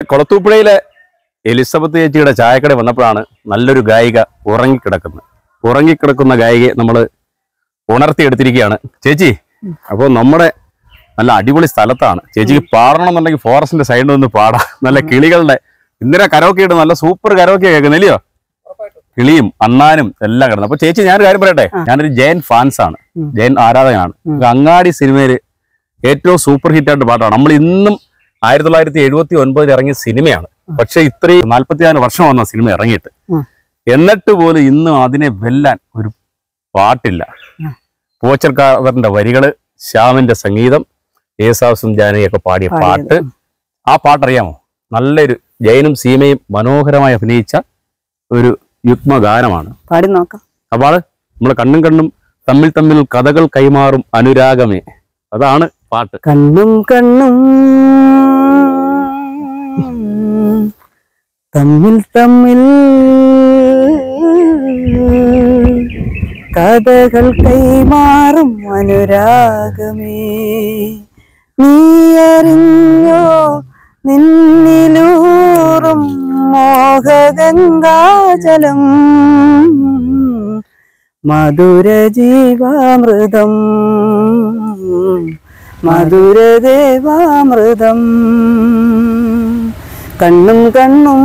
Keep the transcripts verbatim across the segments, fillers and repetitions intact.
കൊളത്തൂപ്പുഴയിലെ Elizabeth ചേച്ചിയുടെ ചായക്കട വന്നപ്പോഴാണ് നല്ലൊരു ഗായിക ഉറങ്ങിക്കിടക്കുന്നത്. ഉറങ്ങിക്കിടക്കുന്ന ഗായികയെ നമ്മൾ ഉണർത്തിയെടുത്തിരിക്കുകയാണ്. ചേച്ചി, അപ്പോൾ നമ്മുടെ നല്ല അടിപൊളി സ്ഥലത്താണ്. ചേച്ചിക്ക് പാടണം എന്നുണ്ടെങ്കിൽ ഫോറസ്റ്റിന്റെ സൈഡിൽ നിന്ന് പാടാം. നല്ല കിളികളുടെ ഇന്ദിര കരോക്കെ ഇട്ട് നല്ല സൂപ്പർ കരോക്കെ കേൾക്കുന്നില്ലയോ? കിളിയും അണ്ണാനും എല്ലാം കിടന്നു. അപ്പൊ ചേച്ചി ഞാനൊരു കാര്യം പറയട്ടെ, ഞാനൊരു ജയൻ ഫാൻസ് ആണ്, ജയൻ ആരാധകനാണ്. അങ്ങാടി സിനിമയില് ഏറ്റവും സൂപ്പർ ഹിറ്റായിട്ട് പാട്ടാണ്. നമ്മൾ ഇന്നും ആയിരത്തി തൊള്ളായിരത്തി എഴുപത്തി ഒൻപതിൽ ഇറങ്ങിയ സിനിമയാണ്. പക്ഷെ ഇത്രയും നാല്പത്തിനാല് വർഷം വന്ന സിനിമ ഇറങ്ങിയിട്ട് എന്നിട്ട് പോലും ഇന്നും അതിനെ വെല്ലാൻ ഒരു പാട്ടില്ല. പോച്ചർക്കാരന്റെ വരികള്, ശ്യാമിന്റെ സംഗീതം, യേശുദാസും ജാനകിയൊക്കെ പാടിയ പാട്ട്. ആ പാട്ടറിയാമോ? നല്ലൊരു ജയനും സീമയും മനോഹരമായി അഭിനയിച്ച ഒരു യുഗ്മഗാനമാണ്. പാടി നോക്കാം. അപ്പോൾ നമ്മള് കണ്ണും കണ്ണും തമ്മിൽ തമ്മിൽ കഥകൾ കൈമാറും അനുരാഗമേ, അതാണ് പാട്ട്. കണ്ണും കണ്ണും തമ്മിൽ തമ്മിൽ കഥകൾ കൈമാറും അനുരാഗമേ, നീ അറിഞ്ഞോ നിന്നിലൂറും മോഹഗംഗാജലം, മധുര ജീവാമൃതം മധുരദേവാമൃതം. കണ്ണും കണ്ണും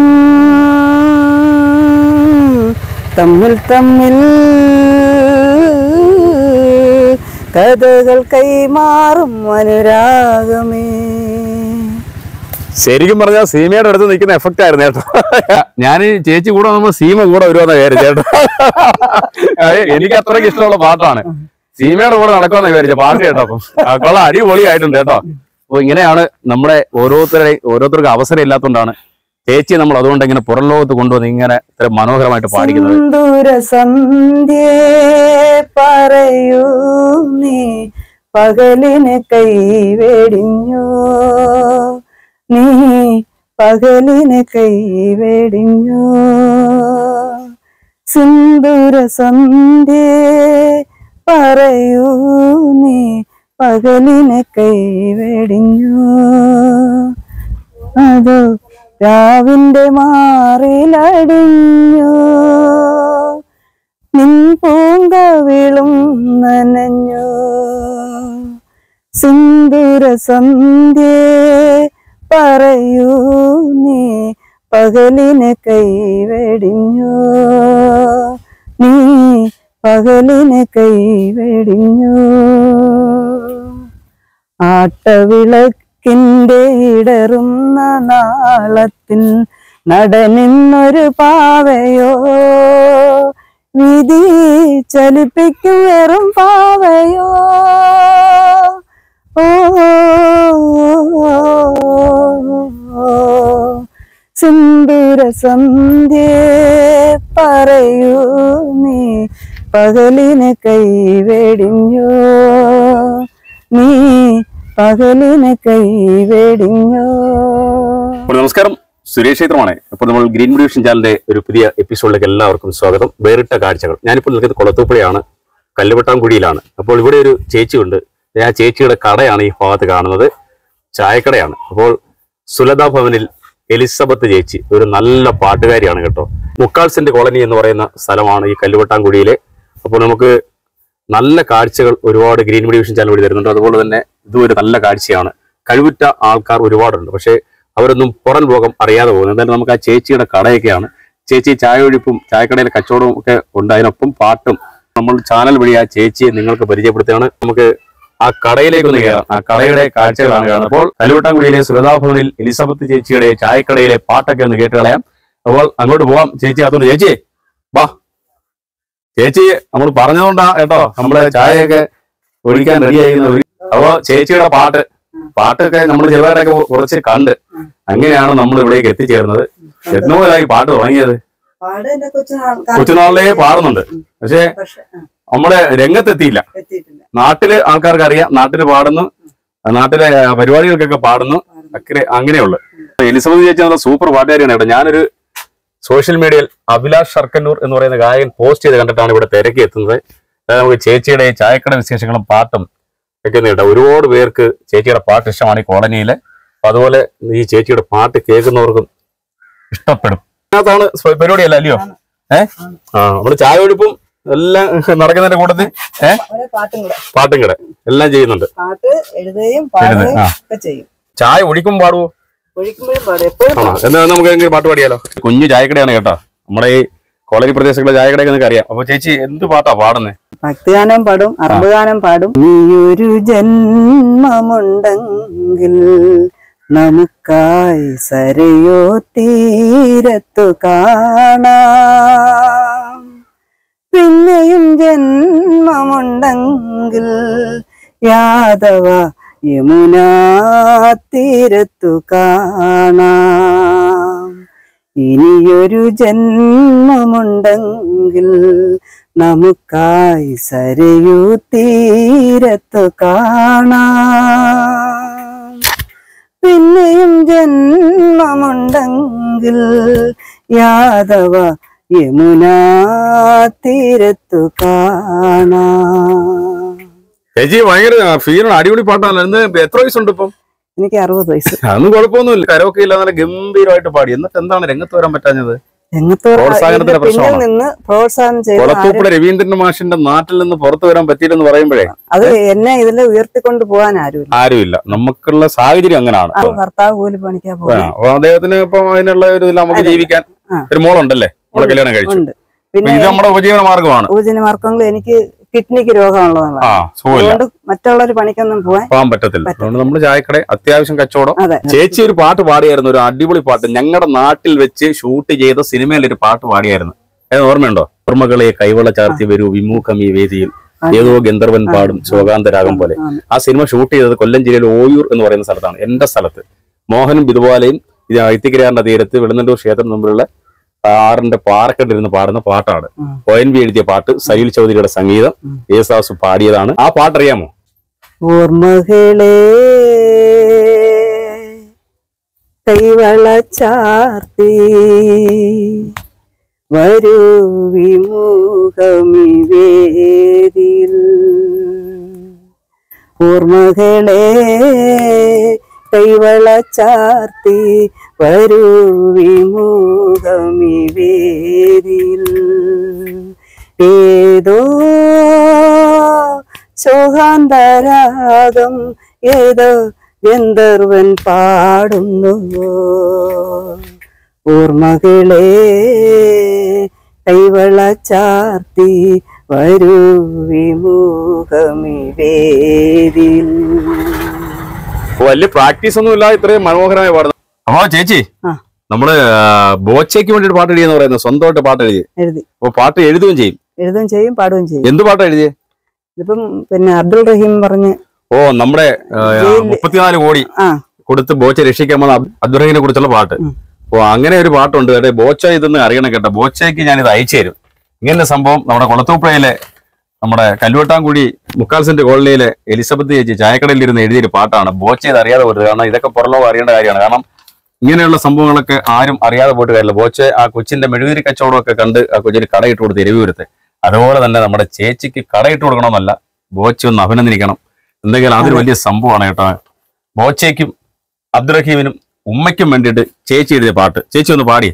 തമ്മിൽ തമ്മിൽ കഥകൾ കൈമാറും അനുരാഗമേ. ശരിക്കും പറഞ്ഞാൽ സീമയുടെ അടുത്ത് നിൽക്കുന്ന എഫക്റ്റ് ആയിരുന്നു കേട്ടോ. ഞാൻ ചേച്ചി കൂടെ നമ്മൾ സീമ കൂടെ വരുമെന്ന പേര് ചേട്ടോ. എനിക്ക് അത്രയ്ക്ക് ഇഷ്ടമുള്ള പാട്ടാണ്. സീമയുടെ കൂടെ നടക്കുമെന്ന് വിചാരിച്ച പാട്ട് കേട്ടോ. അപ്പം കൊള്ള അടിപൊളിയായിട്ടുണ്ട് കേട്ടോ. അപ്പൊ ഇങ്ങനെയാണ് നമ്മുടെ ഓരോരുത്തരെ ഓരോരുത്തർക്ക് അവസരം ഇല്ലാത്തതുകൊണ്ടാണ് ചേച്ചി നമ്മൾ അതുകൊണ്ട് ഇങ്ങനെ പുറം ലോകത്ത് കൊണ്ടുവന്ന് ഇങ്ങനെ ഇത്ര മനോഹരമായിട്ട് പാടിക്കുന്നത്. പറയൂ നീ പകലിനെ കൈവേടിഞ്ഞോ, നീ പകലിനെ കൈവേടിഞ്ഞോ, സിന്ദൂര സന്ധ്യേ പറയൂ നീ പകലിനെ കൈവേടിഞ്ഞോ, അതോ രാവിന്റെ മാറിലടിഞ്ഞോ, നിൻ പൂങ്കവിളും നനഞ്ഞോ, സിന്ദൂര സന്ധ്യേ പറയൂ നീ പകലിനെ കൈവേടിഞ്ഞോ, നീ പകലിനെ കൈവേടിഞ്ഞോ. ആട്ടവിളക്കിന്റെ ഇടറുന്ന നാളത്തിൽ നടനിന്നൊരു പാവയോ, വിധി ചലിപ്പിക്കും വെറും പാവയോ, ഓ സിന്ദൂര സന്ധ്യേ പറയൂ നീ പകലിനെ കൈവേടിഞ്ഞോ, നീ പകലിനെ കൈവേടിഞ്ഞോ. നമസ്കാരം, സുരേഷ് ക്ഷേത്രമാണ്. അപ്പോൾ നമ്മൾ ഗ്രീൻ ഡിവിഷൻ ചാനലിന്റെ ഒരു പുതിയ എപ്പിസോഡിലേക്ക് എല്ലാവർക്കും സ്വാഗതം. വേറിട്ട കാഴ്ചകൾ. ഞാനിപ്പോൾ നിൽക്കുന്നത് കൊളത്തൂപ്പുഴയാണ്, കല്ലുവട്ടാംകുടിയിലാണ്. അപ്പോൾ ഇവിടെ ഒരു ചേച്ചി ഉണ്ട്. ആ ചേച്ചിയുടെ കടയാണ് ഈ ഭാഗത്ത് കാണുന്നത്, ചായക്കടയാണ്. അപ്പോൾ സുലത ഭവനിൽ എലിസബത്ത് ചേച്ചി ഒരു നല്ല പാട്ടുകാരിയാണ് കേട്ടോ. മുക്കാൽ സെന്റ് കോളനി എന്ന് പറയുന്ന സ്ഥലമാണ് ഈ കല്ലുവട്ടാംകുടിയിലെ. അപ്പോൾ നമുക്ക് നല്ല കാഴ്ചകൾ ഒരുപാട് ഗ്രീൻ ഡിവിഷൻ ചാനൽ വഴി തരുന്നുണ്ട്. അതുപോലെ തന്നെ ഇതും ഒരു നല്ല കാഴ്ചയാണ്. കഴിവുറ്റ ആൾക്കാർ ഒരുപാടുണ്ട്, പക്ഷേ അവരൊന്നും പുറം ലോകം അറിയാതെ പോകുന്നത്. എന്തായാലും നമുക്ക് ആ ചേച്ചിയുടെ കടയൊക്കെയാണ്. ചേച്ചി ചായ ഒഴിപ്പും ചായക്കടയിലെ കച്ചവടവും ഒക്കെ ഉണ്ട്, അതിനൊപ്പം പാട്ടും. നമ്മൾ ചാനൽ വഴി ആ ചേച്ചിയെ നിങ്ങൾക്ക് പരിചയപ്പെടുത്തുകയാണ്. നമുക്ക് ആ കടയിലേക്ക് ഒന്ന് കയറാം. ആ കടയുടെ കാഴ്ചകളാണ് കാണുന്നത്. അപ്പോൾ കല്ലുവട്ടാംകുടിയിലെ സുലതാഭവനിൽ എലിസബത്ത് ചേച്ചിയുടെ ചായക്കടയിലെ പാട്ടൊക്കെ ഒന്ന് കേട്ട് കളയാം. അപ്പോൾ അങ്ങോട്ട് പോവാം. ചേച്ചി അതുകൊണ്ട് ചേച്ചി വാ. ചേച്ചി നമ്മൾ പറഞ്ഞതുകൊണ്ടാ കേട്ടോ നമ്മള് ചായയൊക്കെ ഒഴിക്കാൻ റെഡിയായിരുന്നു. അപ്പൊ ചേച്ചിയുടെ പാട്ട് പാട്ടൊക്കെ നമ്മൾ ചെറുതായിട്ടൊക്കെ കുറച്ച് കണ്ട് അങ്ങനെയാണ് നമ്മൾ ഇവിടേക്ക് എത്തിച്ചേർന്നത്. എത്രയോ കാലമായി പാട്ട് തുടങ്ങിയത്? കൊച്ചുനാളിലേ പാടുന്നുണ്ട്, പക്ഷെ നമ്മളെ രംഗത്തെത്തിയില്ല. നാട്ടില് ആൾക്കാർക്ക് അറിയാം, നാട്ടില് പാടുന്നു, നാട്ടിലെ പരിപാടികൾക്കൊക്കെ പാടുന്നു, അങ്ങനെ അങ്ങനെയുള്ളു. എലിസബത്ത് ചേച്ചി നല്ല സൂപ്പർ പാട്ടുകാരിയാണ് കേട്ടോ. ഞാനൊരു സോഷ്യൽ മീഡിയയിൽ അഭിലാഷ് ശർക്കന്നൂർ എന്ന് പറയുന്ന ഗായകൻ പോസ്റ്റ് ചെയ്ത് കണ്ടിട്ടാണ് ഇവിടെ തിരക്കി എത്തുന്നത്. നമുക്ക് ചേച്ചിയുടെ ചായക്കട വിശേഷങ്ങളും പാട്ടും ഒക്കെ കേട്ടോ. ഒരുപാട് പേർക്ക് ചേച്ചിയുടെ പാട്ട് ഇഷ്ടമാണ് ഈ കോളനിയിലെ. അപ്പൊ അതുപോലെ ഈ ചേച്ചിയുടെ പാട്ട് കേൾക്കുന്നവർക്കും ഇഷ്ടപ്പെടും. അതിനകത്താണ് പരിപാടിയല്ല അല്ലയോ? ഏഹ് ആ നമ്മള് ചായ ഒഴിപ്പും എല്ലാം നടക്കുന്നതിന്റെ കൂട്ടത്തിൽ ഏഹ് പാട്ടും കൂടെ എല്ലാം ചെയ്യുന്നുണ്ട്. ചായ ഒഴിക്കും പാടുവോ? എന്നാ നമുക്ക് എങ്ങനെ പാട്ട് പാടിയാലോ? കുഞ്ഞു ചായക്കടയാണ് കേട്ടോ, നമ്മുടെ ഈ കോളേജ് പ്രദേശങ്ങളിലെ ചായക്കടയൊക്കെ നിങ്ങൾക്ക് അറിയാം. അപ്പൊ ചേച്ചി എന്ത് പാട്ടാ പാടുന്നേ? ഭക്തിഗാനം പാടും, അറബുഗാനം പാടും. നീയൊരു ജന്മമുണ്ടെങ്കിൽ നമുക്കായി സരയോ തീരത്തു കാണാം, പിന്നെയും ജന്മമുണ്ടെങ്കിൽ യാദവ യമുനാ തീരത്തു കാണാം. ഇനിയൊരു ജന്മമുണ്ടെങ്കിൽ നമുക്കായി സരയൂ തീരത്തു കാണാം, പിന്നെയും ജന്മമുണ്ടെങ്കിൽ യാദവ യമുനാ തീരത്തു കാണാം. ചേച്ചി ഭയങ്കര ഫീലാണ്, അടിപൊളി പാട്ടാണ്. ഇന്ന് എത്ര വയസ്സുണ്ട് ഇപ്പം? എനിക്ക് അറുപത് വയസ്സ്. അതൊന്നും കുഴപ്പമൊന്നുമില്ല, കരോക്കെ ഇല്ല, നല്ല ഗംഭീരമായിട്ട് പാടി. എന്നിട്ട് എന്താണ് രംഗത്ത് വരാൻ പറ്റാഞ്ഞത്? പ്രോത്സാഹനത്തിന്റെ പ്രശ്നമാണ്. പ്രോത്സാഹനം കൊളത്തൂപ്പുഴ രവീന്ദ്രൻ മാഷിന്റെ നാട്ടിൽ നിന്ന് പുറത്തു വരാൻ പറ്റിയില്ലെന്ന് പറയുമ്പോഴേ അത് എന്നെ ഇതിൽ ഉയർത്തിക്കൊണ്ട് പോകാൻ ആരുമില്ല ആരുമില്ല നമുക്കുള്ള സാഹചര്യം അങ്ങനെയാണ്. ഭർത്താവ് കൂലി പണിക്കാൻ പോകും. അദ്ദേഹത്തിന് ഇപ്പൊ അതിനുള്ള ഒരു ഇതിൽ നമുക്ക് ജീവിക്കാൻ ഒരു മോളുണ്ടല്ലേ, മോളെ കല്യാണം കഴിച്ചു. പിന്നെ ഇത് നമ്മുടെ ഉപജീവന മാർഗമാണ്. ഉപജീവന മാർഗങ്ങൾ എനിക്ക് കിഡ്നിക്ക് രോഗമുള്ളതാണ്, അതുകൊണ്ട് മറ്റുള്ളവർ പണിക്കൊന്നും പോകാൻ പോകാൻ പറ്റത്തില്ല. അതുകൊണ്ട് നമ്മൾ ചായക്കട അത്യാവശ്യം കച്ചവടം. ചേച്ചി ഒരു പാട്ട് പാടിയായിരുന്നു, ഒരു അടിപൊളി പാട്ട്. ഞങ്ങളുടെ നാട്ടിൽ വെച്ച് ഷൂട്ട് ചെയ്ത സിനിമയിൽ ഒരു പാട്ട് പാടിയായിരുന്നു. അത് ഓർമ്മയുണ്ടോ? ഓർമ്മകളെ കൈവള ചാർത്തി വരൂ വിമുഖം ഈ വേദിയിൽ, ഏതോ ഗന്ധർവൻ പാടും ശോകാന്തരാഗം പോലെ. ആ സിനിമ ഷൂട്ട് ചെയ്തത് കൊല്ലം ജില്ലയിൽ ഓയൂർ എന്ന് പറയുന്ന സ്ഥലത്താണ്, എന്റെ സ്ഥലത്ത്. മോഹനും ബിതുവാലയും ഇത്തിക്കരാറിന്റെ തീരത്ത് വെളുന്നല്ലൂർ ക്ഷേത്രം മുമ്പിലുള്ള ആറിന്റെ പാറക്കെട്ടിരുന്ന് പാടുന്ന പാട്ടാണ്. ഒ എൻ വി എഴുതിയ പാട്ട്, സലീൽ ചൗധരിയുടെ സംഗീതം, യേശുദാസ് പാടിയതാണ്. ആ പാട്ട് അറിയാമോ? ഓർമ്മകളെ കൈവള ചാർത്തി വരൂ വിമുഖമി വേദിയിൽ, ഓർമ്മകളെ കൈവള ചാർത്തി വരൂ വിമുഖമി വേദിയിൽ, ഏതോ ശോകാന്തരാഗം ഏതോ ഗന്ധർവൻ പാടുന്നു, ഓർമ്മകളെ കൈവള ചാർത്തി വരൂ വിമുഖമി വേദിയിൽ. വലിയ പ്രാക്ടീസ് ഒന്നും ഇല്ല, ഇത്രയും മനോഹരമായി പാടുന്നത്. അപ്പൊ ചേച്ചി നമ്മള് ബോച്ചയ്ക്ക് വേണ്ടിട്ട് പാട്ട് എഴുതിയെന്ന് പറയുന്നത്, സ്വന്തമായിട്ട് പാട്ട് എഴുതി എഴുതി അപ്പൊ പാട്ട് എഴുതുകയും ചെയ്യും എഴുതുകയും ചെയ്യും പാടുകയും ചെയ്യും. എന്ത് പാട്ടാ എഴുതിയേ? ഇതിപ്പം പിന്നെ അബ്ദുൾ റഹീം പറഞ്ഞ് ഓ നമ്മുടെ മുപ്പത്തിനാല് കോടി കൊടുത്ത് ബോച്ച രക്ഷിക്കാൻ വന്ന അബ്ദുൾ റഹീമിനെ കുറിച്ചുള്ള പാട്ട്. ഓ അങ്ങനെ ഒരു പാട്ടുണ്ട് കേട്ടെ. ബോച്ച ഇതൊന്ന് അറിയണം കേട്ടോ. ബോച്ചയ്ക്ക് ഞാനിത് അയച്ചു തരും. ഇങ്ങനെ സംഭവം നമ്മുടെ കൊളത്തൂപ്പുഴയിലെ നമ്മുടെ കല്ലുവട്ടാംകുടി മുക്കാൽ സെന്റ് കോളനിയിലെ എലിസബത്ത് ചേച്ചി ചായക്കടയിൽ ഇരുന്ന് എഴുതിയൊരു പാട്ടാണ്. ബോച്ച ഇത് അറിയാതെ പോയിട്ട്, കാരണം ഇതൊക്കെ പുറലോകം അറിയേണ്ട കാര്യമാണ്. കാരണം ഇങ്ങനെയുള്ള സംഭവങ്ങളൊക്കെ ആരും അറിയാതെ പോയിട്ട് കാര്യമില്ല. ബോച്ച ആ കൊച്ചിന്റെ മെഴുകുതിരി കച്ചവടമൊക്കെ കണ്ട് ആ കൊച്ചിന് കടയിട്ട് കൊടുത്ത് എരിവൂരത്ത്. അതുപോലെ തന്നെ നമ്മുടെ ചേച്ചിക്ക് കടയിട്ട് കൊടുക്കണമെന്നല്ല, ബോച്ച ഒന്ന് അഭിനന്ദിക്കണം. എന്തെങ്കിലും അതൊരു വലിയ സംഭവമാണ് കേട്ടോ. ബോച്ചയ്ക്കും അബ്ദുറഹീമിനും ഉമ്മയ്ക്കും വേണ്ടിയിട്ട് ചേച്ചി എഴുതിയ പാട്ട് ചേച്ചി ഒന്ന് പാടി.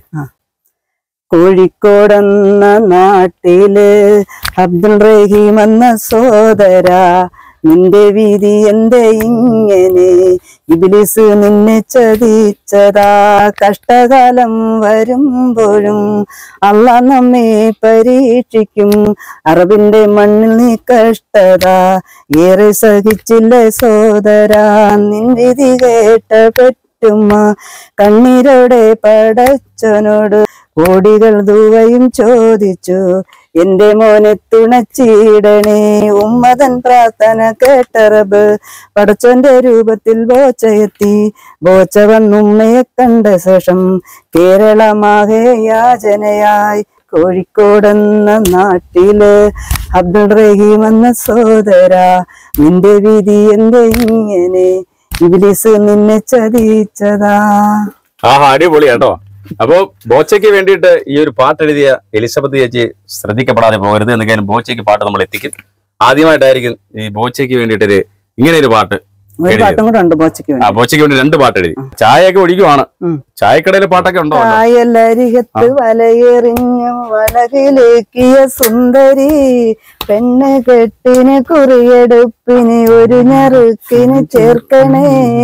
കോഴിക്കോടെന്ന നാട്ടില് അബ്ദുൾ റഹീം എന്ന സോദര, നിന്റെ വീതി എന്റെ ഇങ്ങനെ ഇബ്ലീസ് നിന്നെ ചതിച്ചതാ. കഷ്ടകാലം വരുമ്പോഴും അള്ളാഹ് നമ്മെ പരീക്ഷിക്കും. അറബിന്റെ മണ്ണിൽ നീ കഷ്ടത ഏറെ സഹിച്ചില്ലേ സോദര, നിൻ വിധി കേട്ട പെറ്റുമ്മ കണ്ണീരോടെ പടച്ചനോട് കോടികൾ ദുവയും ചോദിച്ചു. എന്റെ മോനെ തുണച്ചിടണേ, ഉമ്മതൻ പ്രാർത്ഥന കേട്ടറബ്. പടച്ചോന്റെ രൂപത്തിൽ ബോച്ചയെത്തി. ബോച്ച വന്നുമ്മയെ കണ്ട ശേഷം കേരളമാകെ യാചനയായി. കോഴിക്കോടെന്ന നാട്ടില് അബ്ദുൾ റഹീം എന്ന സോദര, നിന്റെ വിധി എന്റെ ഇങ്ങനെ ഇബ്ലീസ് നിന്നെ ചതിച്ചതാ. ആഹാ അടിപൊളി കേട്ടോ. അപ്പൊ ബോച്ചയ്ക്ക് വേണ്ടിയിട്ട് ഈ ഒരു പാട്ട് എഴുതിയ എലിസബത്ത് ചേച്ചി ശ്രദ്ധിക്കപ്പെടാതെ പോകരുത്. എന്തെങ്കിലും ബോച്ചയ്ക്ക് പാട്ട് നമ്മൾ എത്തിക്കും. ആദ്യമായിട്ടായിരിക്കും ഈ ബോച്ചയ്ക്ക് വേണ്ടിയിട്ടൊരു ഇങ്ങനെ ഒരു പാട്ട് ഒരു പാട്ടും കൂടെ ഉണ്ട് ബോച്ചയ്ക്ക് വേണ്ടി. ആ ബോച്ചയ്ക്ക് വേണ്ടി രണ്ട് പാട്ട് എഴുതി. ചായയൊക്കെ ഒഴിക്കുവാണ്. ചായക്കടയിലെ പാട്ടൊക്കെ ഉണ്ടോ? കായലരികത്ത് വലയെറിഞ്ഞു വലകിലേക്കിയ സുന്ദരി പെണ്ണ് കെട്ടിന് കുറിയെടുപ്പിന് ഒരു ഞറുക്കിന് ചേർക്കണേ.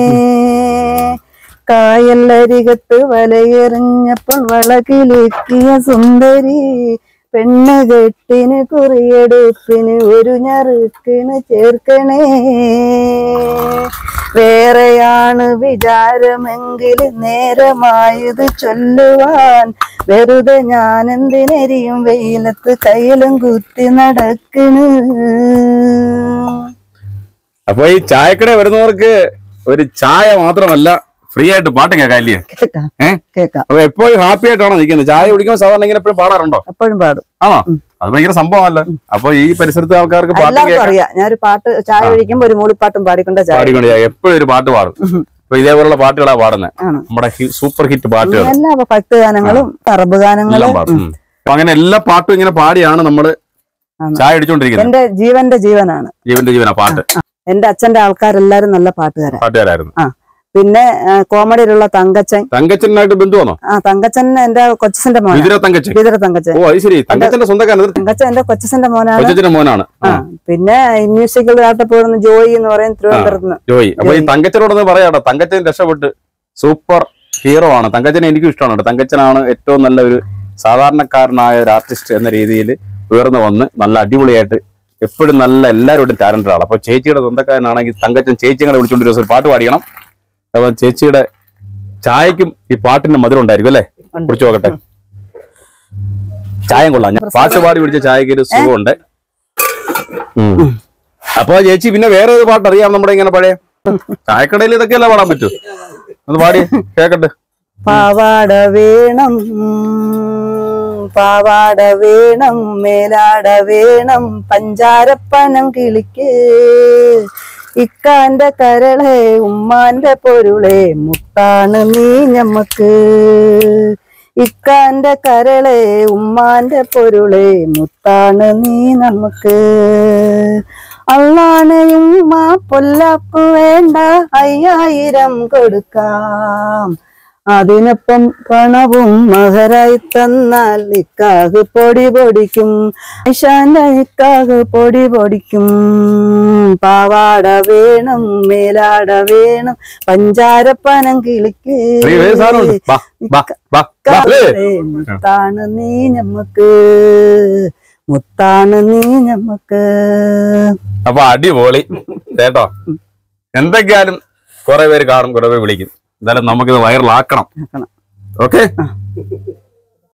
കായലരികത്ത് വലയെറിഞ്ഞപ്പോൾ വളകിലേക്കിയ സുന്ദരി പെണ്ണ് കെട്ടിന് കുറിയെടുപ്പിന് ഒരു ഞറുക്കിന് ചേർക്കണേ. വേറെയാണ് വിചാരമെങ്കിൽ നേരമായത് ചൊല്ലുവാൻ വെറുതെ ഞാൻ എന്തിനെരിയും വെയിലത്ത് കയ്യിലും കുത്തി നടക്കണ്. അപ്പൊ ഈ ചായക്കട വരുന്നവർക്ക് ഒരു ചായ മാത്രമല്ല ഫ്രീ ആയിട്ട് പാട്ട് കേൾക്കാം അല്ലേ? കേൾക്കാം. അപ്പൊ എപ്പോഴും ഹാപ്പി ആയിട്ടാണോ നിൽക്കുന്നത്? ചായ കുടിക്കുമ്പോൾ സാധാരണ ഇങ്ങനെ എപ്പോഴും പാടാറുണ്ടോ? എപ്പോഴും പാടും. ആണോ? അത് ഭയങ്കര സംഭവമല്ല. അപ്പൊ ഈ പരിസരത്തെ ആൾക്കാർക്ക് എല്ലാവർക്കും അറിയാം ഞാനൊരു പാട്ട് ചായ കുടിക്കുമ്പോ ഒരു മൂളിപ്പാട്ടും പാടിക്കൊണ്ട പാടിക്കൊണ്ട് എപ്പോഴും ഒരു പാട്ട് പാടും. അപ്പൊ ഇതേപോലുള്ള പാട്ടുകളാ പാടുന്നത്, നമ്മുടെ സൂപ്പർ ഹിറ്റ് പാട്ടുകൾ. എല്ലാ ഭക്തി ഗാനങ്ങളും അറബ് ഗാനങ്ങളും പാടും. അപ്പൊ അങ്ങനെ എല്ലാ പാട്ടും ഇങ്ങനെ പാടിയാണ് നമ്മള് ചായ അടിച്ചോണ്ടിരിക്കുന്നത്. എന്റെ ജീവന്റെ ജീവനാണ്. ജീവന്റെ ജീവനാ പാട്ട്. എന്റെ അച്ഛന്റെ ആൾക്കാരെല്ലാരും നല്ല പാട്ടുകാരാ പാട്ടുകാരായിരുന്നു. ആ പിന്നെ കോമഡിയിലുള്ള തങ്കച്ചൻ. തങ്കച്ചനായിട്ട് ബന്ധുവാണോ? ആ തങ്കച്ചൻ എന്റെ കൊച്ചന്റെ മോനാണ്. വിതുര തങ്കച്ചൻ. തങ്കച്ചൻ എന്റെ കൊച്ചന്റെ മോനാണ്. മോനാണ്. ആ പിന്നെ മ്യൂസിക്കൽ ആയിട്ട് പോകുന്ന ജോയി എന്ന് പറയും, തിരുവനന്തപുരത്ത്. ജോയി. അപ്പൊ ഈ തങ്കച്ചനോടൊന്ന് പറയാട്ടോ, തങ്കച്ചൻ രക്ഷപ്പെട്ട് സൂപ്പർ ഹീറോ ആണ്. തങ്കച്ചനെ എനിക്കും ഇഷ്ടമാണ്. തങ്കച്ചനാണ് ഏറ്റവും നല്ല ഒരു സാധാരണക്കാരനായ ഒരു ആർട്ടിസ്റ്റ് എന്ന രീതിയിൽ ഉയർന്നു വന്ന് നല്ല അടിപൊളിയായിട്ട് എപ്പോഴും നല്ല എല്ലാവരോടും ടാലന്റഡ് ആണ്. അപ്പൊ ചേച്ചിയുടെ സ്വന്തക്കാരനാണെങ്കിൽ തങ്കച്ചൻ ചേച്ചികളെ വിളിച്ചുകൊണ്ട് ഒരു പാട്ട് പാടിക്കണം. അപ്പൊ ചേച്ചിയുടെ ചായക്കും ഈ പാട്ടിന്റെ മധുരം ഉണ്ടായിരിക്കും അല്ലേ? കുടിച്ചു നോക്കട്ടെ. ചായം കൊള്ളാം. പാട്ട് പാടി പിടിച്ച ചായക്ക് ഒരു സുഖമുണ്ട്. അപ്പൊ ചേച്ചി പിന്നെ വേറെ ഒരു പാട്ട് അറിയാം നമ്മുടെ ഇങ്ങനെ പഴയ ചായക്കടയിൽ ഇതൊക്കെയല്ല പാടാൻ പറ്റൂ. അത് പാടി കേക്കട്ടെ. പാവാട വേണം പാവാട വേണം മേലാട വേണം പഞ്ചാരപ്പനം കിളിക്ക് ഇക്കാന്റെ കരളെ ഉമ്മാന്റെ പൊരുളെ മുത്താണ് നീ ഞമ്മക്ക്. ഇക്കാന്റെ കരളെ ഉമ്മാന്റെ പൊരുളെ മുത്താണ് നീ നമുക്ക്. അള്ളാനെയും ഉമ്മ പൊല്ലാപ്പ് വേണ്ട അയ്യായിരം കൊടുക്കാം. അതിനൊപ്പം പണവും മഹരായി തന്നാൽ ഇക്കാഹ് പൊടി പൊടിക്കും. ഐഷാന്റെ ഇക്കാഹ് പൊടി പൊടിക്കും. പാവാട വേണം മേലാട വേണം പഞ്ചാരപ്പനം കിളിക്ക് മുത്താണ് നീ ഞമ്മക്ക്. മുത്താണ് നീ ഞമ്മക്ക്. അപ്പൊ അടിപൊളി കേട്ടോ. എന്തൊക്കെയാലും കുറെ പേര് കാണും, കുറെ പേര് വിളിക്കും. എന്തായാലും നമുക്കിത് വൈറലാക്കണം. ഓക്കെ.